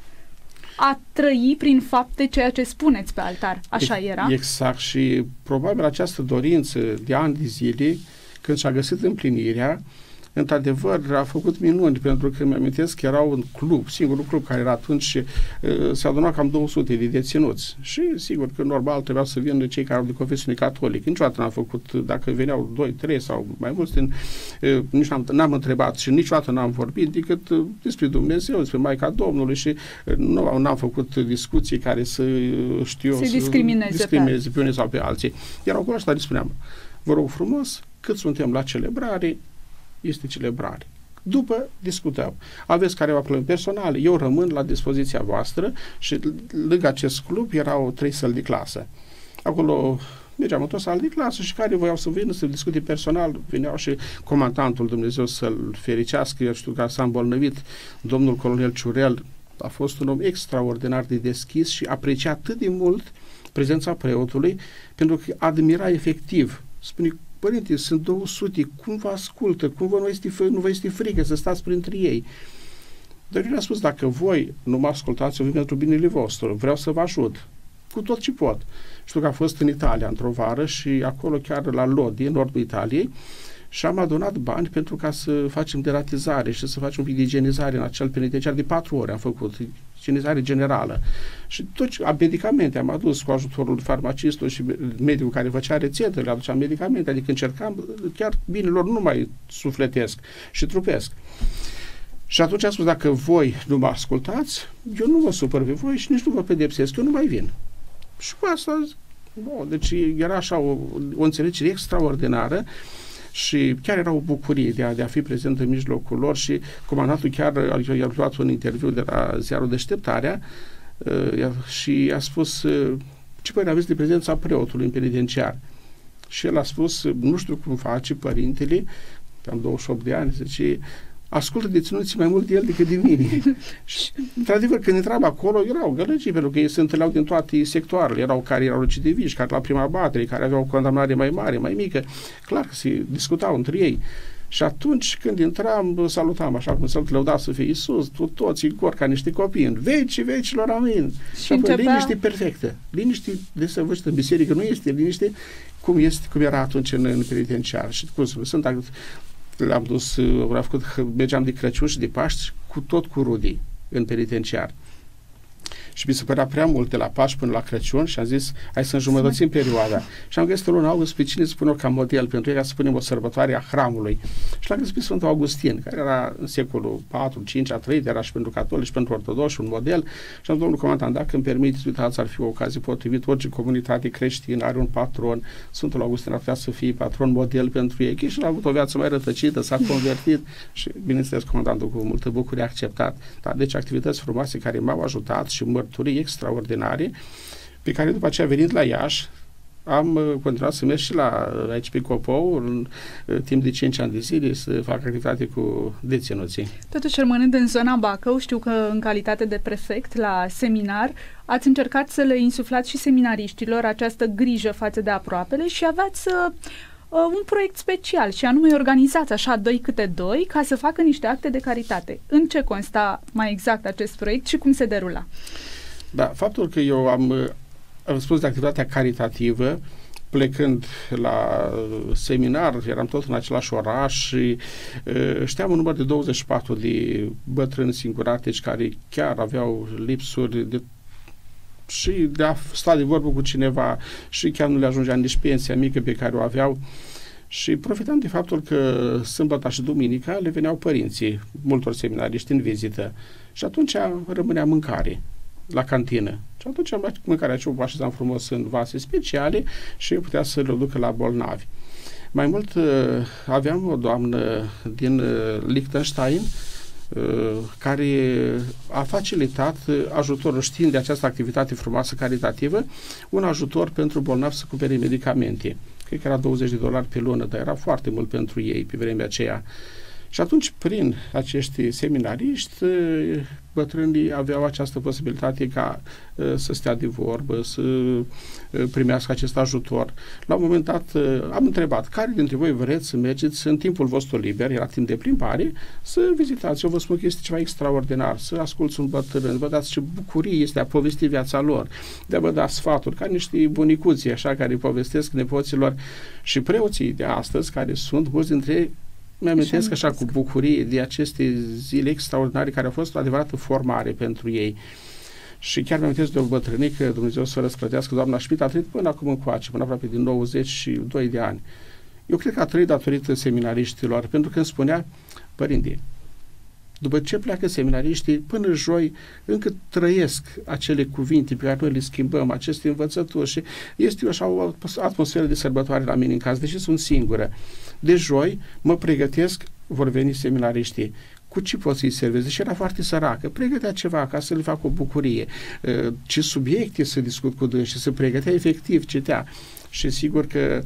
a trăi prin fapte ceea ce spuneți pe altar. Așa era? Exact. Și probabil această dorință de ani de zile, când și-a găsit împlinirea, într-adevăr a făcut minuni, pentru că îmi amintesc că era un club, singurul club care era atunci, se aduna cam două sute de deținuți. Și sigur că normal trebuiau să vină cei care au de confesiune catolică. Niciodată n-am făcut, dacă veneau doi, trei sau mai mulți, din, nici n-am, n-am întrebat și niciodată n-am vorbit decât despre Dumnezeu, despre Maica Domnului și nu n-am făcut discuții care să știu să discrimineze, discrimineze pe, pe unii sau pe alții. Iar acolo asta le spuneam, vă rog frumos, cât suntem la celebrare, este celebrare. După discutăm. Aveți careva probleme personale, eu rămân la dispoziția voastră și lângă acest club erau trei săli de clasă. Acolo mergeam într-o sală de clasă și care voiau să vină să discute personal, veneau și comandantul, Dumnezeu să-l fericească, eu știu că s-a îmbolnăvit, domnul colonel Ciurel a fost un om extraordinar de deschis și aprecia atât de mult prezența preotului, pentru că admira efectiv, spune, părinte, sunt două sute, cum vă ascultă, cum vă nu, este, nu vă este frică să stați printre ei? Dar eu le-am spus, dacă voi nu mă ascultați, eu vin pentru binele vostru, vreau să vă ajut cu tot ce pot. Știu că a fost în Italia într-o vară și acolo chiar la Lodi, în nordul Italiei, și am adunat bani pentru ca să facem deratizare și să facem un pic de igienizare în acel penitenciar. De patru ore am făcut igienizare generală. Și tot medicamente am adus cu ajutorul farmacistului și medicul care făcea rețete, le aduceam medicamente, adică încercam, chiar binelor nu mai sufletesc și trupesc. Și atunci am spus, dacă voi nu mă ascultați, eu nu mă supăr pe voi și nici nu vă pedepsesc, eu nu mai vin. Și cu asta, bă, deci era așa o, o înțelegere extraordinară și chiar era o bucurie de a, de a fi prezent în mijlocul lor și comandantul chiar i-a luat un interviu de la ziarul Deșteptarea uh, și a spus uh, ce părere aveți de prezența preotului în penitenciar? Și el a spus, nu știu cum face părintele, am douăzeci și opt de ani, zice, ascultă deținuții mai mult de el decât de mine. Și, într-adevăr, când intram acolo, erau gălăgii, pentru că ei se întâlneau din toate sectoarele. Erau care erau recidiviști, care la prima batere, care aveau o condamnare mai mare, mai mică. Clar că se discutau între ei. Și atunci, când intram, salutam, așa cum să-l lăuda să fie Iisus, tu toți gor ca niște copii, în vecii vecilor, amin. Și, și apoi începea... liniște perfectă. Liniște desăvârșită în biserică nu este liniște cum, este, cum era atunci în, în penitenciar. Și cum sunt l-am dus, am făcut, mergeam de Crăciun și de Paști cu tot cu rudii în penitenciar. Și mi se părea prea mult de la Paști până la Crăciun și am zis, hai să înjumătățim perioada. Și am găsit în luna august pe cine să spunem ca model pentru ei, ca să punem o sărbătoare a hramului. Și l-am găsit pe Sfântul Augustin, care era în secolul patru cinci, a trăit, era și pentru catolici, și pentru ortodoși, un model. Și am zis, domnul comandant, dacă îmi permiteți, uitați, ar fi o ocazie potrivit, orice comunitate creștină are un patron, Sfântul Augustin ar putea să fie patron model pentru ei. Și l-a avut o viață mai rătăcită, s-a convertit și, bineînțeles, comandantul cu multă bucurie a acceptat. Da, deci activități frumoase care m-au ajutat și mărturii extraordinare, pe care după aceea venind la Iași, am continuat să merg și la aici pe Copou, în, în timp de cinci ani de zile, să fac activitate cu deținuții. Totuși, rămânând în zona Bacău, știu că în calitate de prefect la seminar, ați încercat să le insuflați și seminariștilor această grijă față de aproapele și aveați uh, un proiect special și anume organizați așa doi câte doi ca să facă niște acte de caritate. În ce consta mai exact acest proiect și cum se derula? Da, faptul că eu am răspuns de activitatea caritativă, plecând la seminar, eram tot în același oraș și uh, știam un număr de douăzeci și patru de bătrâni singuratici care chiar aveau lipsuri de și de a sta de vorbă cu cineva și chiar nu le ajungea nici pensia mică pe care o aveau. Și profitam de faptul că sâmbătă și duminica le veneau părinții multor seminariști în vizită și atunci rămânea mâncare la cantină. Și atunci mâncarea aceea o așezam frumos în vase speciale și putea să le ducă la bolnavi. Mai mult aveam o doamnă din Liechtenstein care a facilitat ajutorul, știind de această activitate frumoasă caritativă, un ajutor pentru bolnavi să cumpere medicamente. Cred că era douăzeci de dolari pe lună, dar era foarte mult pentru ei pe vremea aceea. Și atunci, prin acești seminariști, bătrânii aveau această posibilitate ca uh, să stea de vorbă, să uh, primească acest ajutor. La un moment dat uh, am întrebat, care dintre voi vreți să mergeți în timpul vostru liber, era timp de plimbare, să vizitați. Eu vă spun că este ceva extraordinar, să asculți un bătrân, vă dați ce bucurie este a povesti viața lor, de a vă da sfaturi, ca niște bunicuții, așa, care povestesc nepoților și preoții de astăzi, care sunt mulți dintre ei. Mi-amintesc așa cu bucurie de aceste zile extraordinare care au fost o adevărată formare pentru ei. Și chiar mi-amintesc de o bătrânică, Dumnezeu să o răsplătească, doamna Schmidt, a trăit până acum încoace, până aproape din nouăzeci și doi de ani. Eu cred că a trăit datorită seminariștilor, pentru că îmi spunea, părinte, după ce pleacă seminariștii, până joi încă trăiesc acele cuvinte pe care noi le schimbăm, aceste învățături și este așa o atmosferă de sărbătoare la mine în casă, deși sunt singură. De joi mă pregătesc, vor veni seminariștii. Cu ce pot să-i serveze? Și era foarte săracă. Pregătea ceva ca să le fac o bucurie. Ce subiecte să discut cu dâns și să pregătea efectiv, citea. și sigur că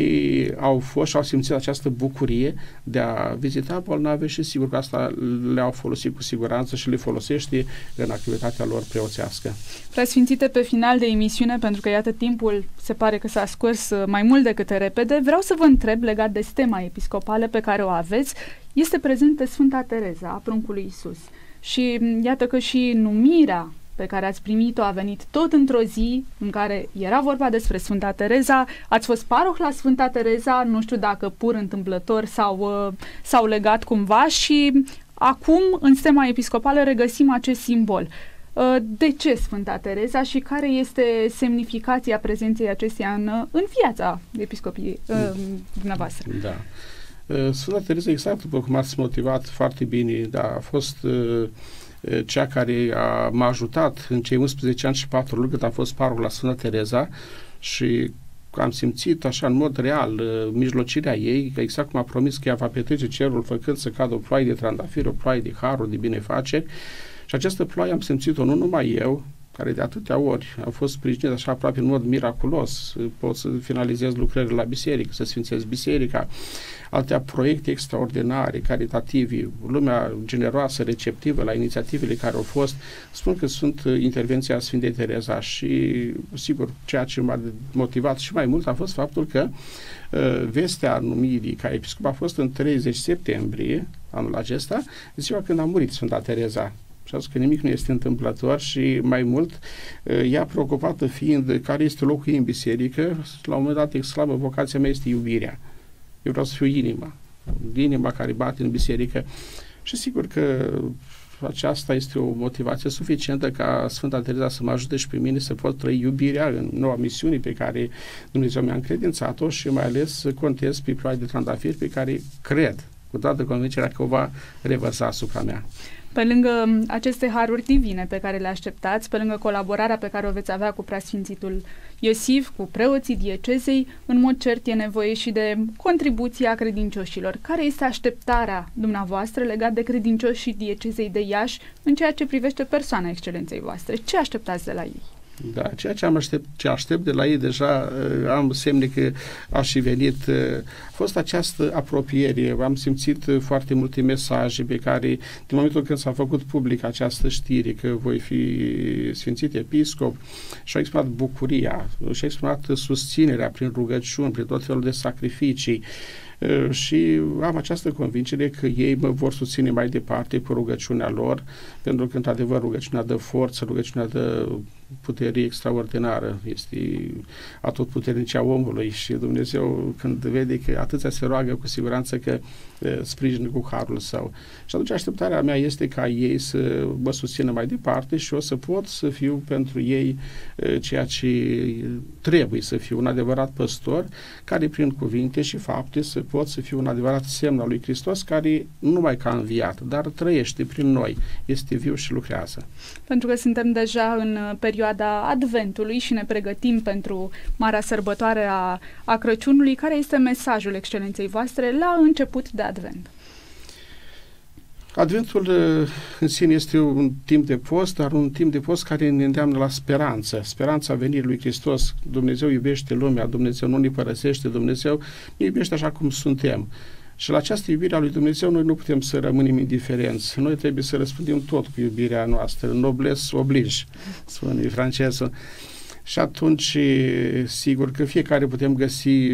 ei au fost și au simțit această bucurie de a vizita bolnavi și sigur că asta le-au folosit cu siguranță și le folosește în activitatea lor preoțească. Preasfințite, pe final de emisiune, pentru că iată timpul se pare că s-a scurs mai mult decât repede, vreau să vă întreb legat de stema episcopală pe care o aveți. Este prezentă Sfânta Tereza a pruncului Iisus și iată că și numirea pe care ați primit-o a venit tot într-o zi în care era vorba despre Sfânta Tereza. Ați fost paroh la Sfânta Tereza, nu știu dacă pur întâmplător sau s-au legat cumva, și acum în stema episcopală regăsim acest simbol. De ce Sfânta Tereza și care este semnificația prezenței acesteia în, în viața episcopiei dumneavoastră? Da. Sfânta Tereza, exact după cum ați motivat foarte bine, da, a fost uh, cea care a, m-a ajutat în cei unsprezece ani și patru luni cât am fost paroh la Sfânta Tereza și am simțit așa în mod real uh, mijlocirea ei, că exact cum a promis că ea va petrece cerul făcând să cadă o ploaie de trandafiri, o ploaie de haruri, de binefaceri, și această ploaie am simțit-o nu numai eu, care de atâtea ori a fost sprijinit așa aproape în mod miraculos, pot să finalizez lucrările la biserică, să sfințez biserica, alte proiecte extraordinare, caritative, lumea generoasă, receptivă la inițiativele care au fost. Spun că sunt intervenția Sfintei Tereza și, sigur, ceea ce m-a motivat și mai mult a fost faptul că uh, vestea numirii ca episcop a fost în treizeci septembrie anul acesta, ziua când a murit Sfânta Tereza. Și a zis că nimic nu este întâmplător și mai mult ea preocupată fiind care este locul ei în biserică, la un moment dat exclamă, vocația mea este iubirea. Eu vreau să fiu inima, inima care bate în biserică și sigur că aceasta este o motivație suficientă ca Sfânta Tereza să mă ajute și pe mine să pot trăi iubirea în noua misiune pe care Dumnezeu mi-a încredințat-o și mai ales să contez pe ploaie de trandafiri pe care cred cu toată convingerea că o va revărsa asupra mea. Pe lângă aceste haruri divine pe care le așteptați, pe lângă colaborarea pe care o veți avea cu preasfințitul Iosif, cu preoții diecezei, în mod cert e nevoie și de contribuția credincioșilor. Care este așteptarea dumneavoastră legat de credincioșii diecezei de Iași în ceea ce privește persoana excelenței voastre? Ce așteptați de la ei? Da, ceea ce am aștept, ce aștept de la ei deja am semne că a și venit. A fost această apropiere. Am simțit foarte multe mesaje pe care, din momentul când s-a făcut public această știre că voi fi sfințit episcop, și-a exprimat bucuria, și-a exprimat susținerea prin rugăciuni, prin tot felul de sacrificii. Și am această convingere că ei mă vor susține mai departe cu rugăciunea lor, pentru că, într-adevăr, rugăciunea dă forță, rugăciunea dă putere extraordinară, este atotputernicea omului și Dumnezeu, când vede că atâția se roagă, cu siguranță că sprijină cu harul său. Și atunci așteptarea mea este ca ei să mă susțină mai departe și o să pot să fiu pentru ei ceea ce trebuie să fiu, un adevărat păstor, care prin cuvinte și fapte să pot să fiu un adevărat semn al lui Hristos, care nu numai că a înviat, dar trăiește prin noi, este viu și lucrează. Pentru că suntem deja în perioada Adventului și ne pregătim pentru marea sărbătoare a, a Crăciunului, care este mesajul excelenței voastre la început de Advent? Adventul în sine este un timp de post, dar un timp de post care ne îndeamnă la speranță. Speranța venirii lui Hristos. Dumnezeu iubește lumea, Dumnezeu nu ne părăsește, Dumnezeu ne iubește așa cum suntem. Și la această iubire a lui Dumnezeu noi nu putem să rămânem indiferenți. Noi trebuie să răspândim tot cu iubirea noastră. Noblesse oblige, spune francezul. Și atunci, sigur că fiecare putem găsi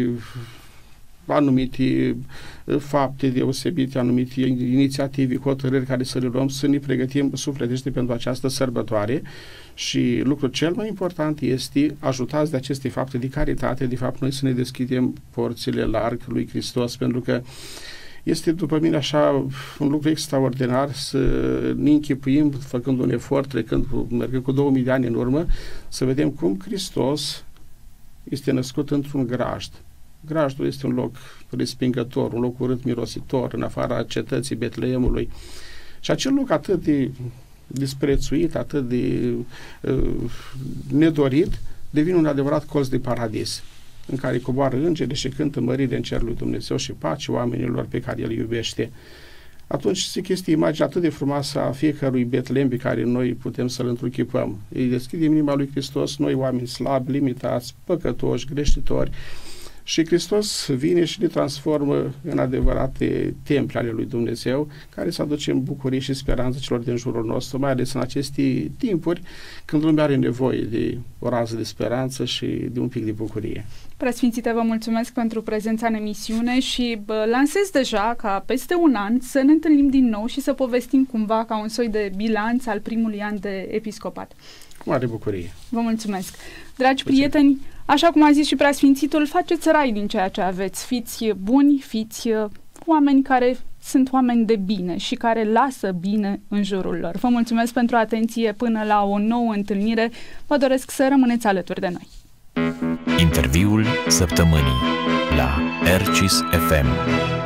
anumite fapte deosebite, anumite inițiative, hotărâri care să le luăm, să ne pregătim sufletește pentru această sărbătoare și lucrul cel mai important este, ajutați de aceste fapte de caritate, de fapt noi să ne deschidem porțile larg lui Hristos, pentru că este, după mine, așa un lucru extraordinar să ne închipuim, făcând un efort, trecând, mergând cu două mii de ani în urmă, să vedem cum Hristos este născut într-un grajd. Grajdul este un loc respingător, un loc urât mirositor, în afara cetății Betleemului. Și acel loc atât de disprețuit, atât de uh, nedorit, devine un adevărat colț de paradis, în care coboară îngeri și cântă mărire în cerul lui Dumnezeu și pace oamenilor pe care El iubește. atunci zic, este imaginea atât de frumoasă a fiecărui Betlehem pe care noi putem să-l întruchipăm. Îi deschidem inima lui Hristos, noi oameni slabi, limitați, păcătoși, greșitori, și Hristos vine și ne transformă în adevărate temple ale lui Dumnezeu, care să aducem bucurie și speranță celor din jurul nostru, mai ales în aceste timpuri când lumea are nevoie de o rază de speranță și de un pic de bucurie. Preasfințite, vă mulțumesc pentru prezența în emisiune și bă, lansez deja ca peste un an să ne întâlnim din nou și să povestim cumva ca un soi de bilanț al primului an de episcopat. Cu mare bucurie. Vă mulțumesc. Dragi prieteni, așa cum a zis și Preasfințitul, faceți rai din ceea ce aveți. Fiți buni, fiți oameni care sunt oameni de bine și care lasă bine în jurul lor. Vă mulțumesc pentru atenție. Până la o nouă întâlnire, vă doresc să rămâneți alături de noi. Interviul săptămânii la R C I S F M.